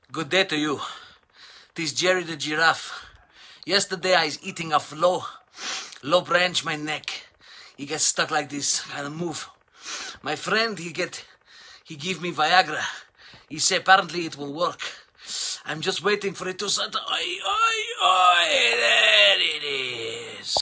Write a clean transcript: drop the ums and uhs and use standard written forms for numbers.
Good day to you. Tis Jerry the Giraffe. Yesterday I was eating off low branch my neck. He gets stuck like this, can't move. My friend, he give me Viagra. He say apparently it will work. I'm just waiting for it to start. Oi, oi, oi, there it is.